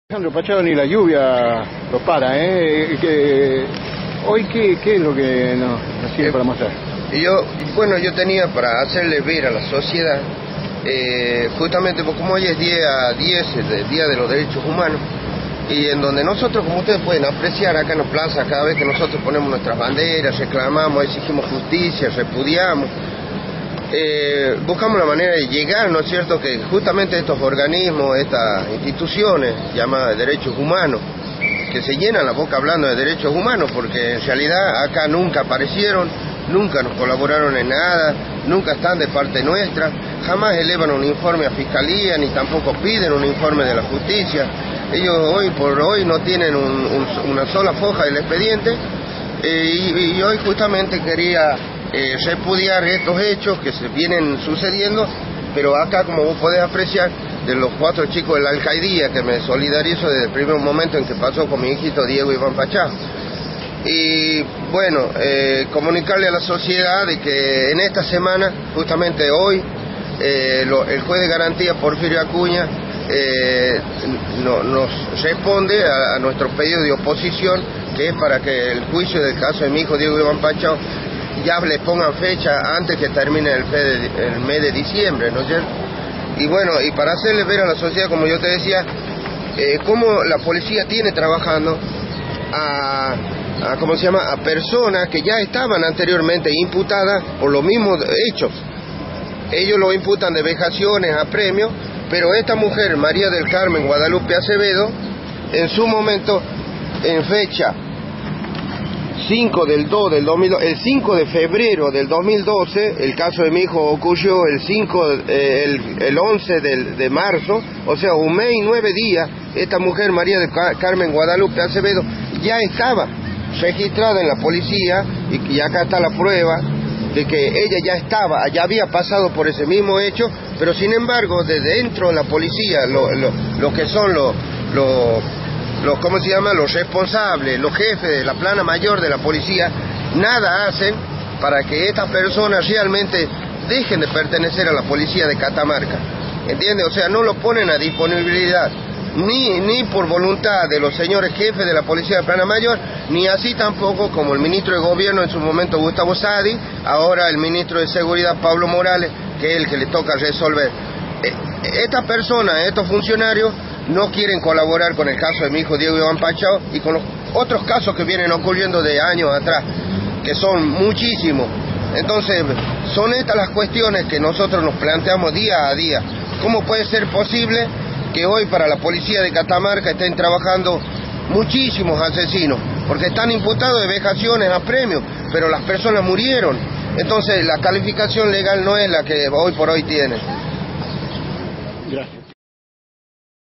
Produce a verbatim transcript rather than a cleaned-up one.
Alejandro Pachado, ni la lluvia lo para, ¿eh? Que, hoy, ¿qué, ¿qué es lo que nos, nos sirve para mostrar? Yo, bueno, yo tenía para hacerle ver a la sociedad, eh, justamente porque como hoy es día diez, el Día de los Derechos Humanos, y en donde nosotros, como ustedes pueden apreciar acá en la plaza, cada vez que nosotros ponemos nuestras banderas, reclamamos, exigimos justicia, repudiamos, eh, buscamos la manera de llegar, ¿no es cierto?, que justamente estos organismos, estas instituciones llamadas de derechos humanos, que se llenan la boca hablando de derechos humanos, porque en realidad acá nunca aparecieron, nunca nos colaboraron en nada, nunca están de parte nuestra, jamás elevan un informe a Fiscalía, ni tampoco piden un informe de la justicia. Ellos hoy por hoy no tienen un, un, una sola foja del expediente, eh, y, y hoy justamente quería eh, repudiar estos hechos que se vienen sucediendo, pero acá, como vos podés apreciar, de los cuatro chicos de la alcaidía, que me solidarizo desde el primer momento en que pasó con mi hijito Diego Iván Pachado. Y bueno, eh, comunicarle a la sociedad de que en esta semana, justamente hoy, eh, lo, el juez de garantía Porfirio Acuña eh, no, nos responde a, a nuestro pedido de oposición, que es para que el juicio del caso de mi hijo Diego Iván Pachado ya le pongan fecha antes que termine el, fe de, el mes de diciembre, ¿no es cierto? Y bueno, y para hacerle ver a la sociedad, como yo te decía, eh, cómo la policía tiene trabajando a, a, ¿cómo se llama?, a personas que ya estaban anteriormente imputadas por los mismos hechos. Ellos lo imputan de vejaciones a premios, pero esta mujer, María del Carmen Guadalupe Acevedo, en su momento, en fecha cinco del dos del dos mil doce, el cinco de febrero del dos mil doce, el caso de mi hijo ocurrió el cinco, eh, el, el once del, de marzo, o sea, un mes y nueve días, esta mujer, María del Carmen Guadalupe Acevedo, ya estaba registrada en la policía, y, y acá está la prueba de que ella ya estaba, ya había pasado por ese mismo hecho, pero sin embargo, desde dentro de la policía, lo, lo, lo que son los... Lo, los, ¿cómo se llama?, los responsables, los jefes de la plana mayor de la policía, nada hacen para que estas personas realmente dejen de pertenecer a la policía de Catamarca, ¿entiendes? O sea, no lo ponen a disponibilidad, ni, ni por voluntad de los señores jefes de la policía de plana mayor, ni así tampoco como el ministro de gobierno en su momento, Gustavo Sadi, ahora el ministro de seguridad, Pablo Morales, que es el que le toca resolver. Estas personas, estos funcionarios, no quieren colaborar con el caso de mi hijo Diego Iván Pachado y con los otros casos que vienen ocurriendo de años atrás, que son muchísimos. Entonces, son estas las cuestiones que nosotros nos planteamos día a día. ¿Cómo puede ser posible que hoy para la policía de Catamarca estén trabajando muchísimos asesinos? Porque están imputados de vejaciones a premios, pero las personas murieron. Entonces, la calificación legal no es la que hoy por hoy tiene. Gracias.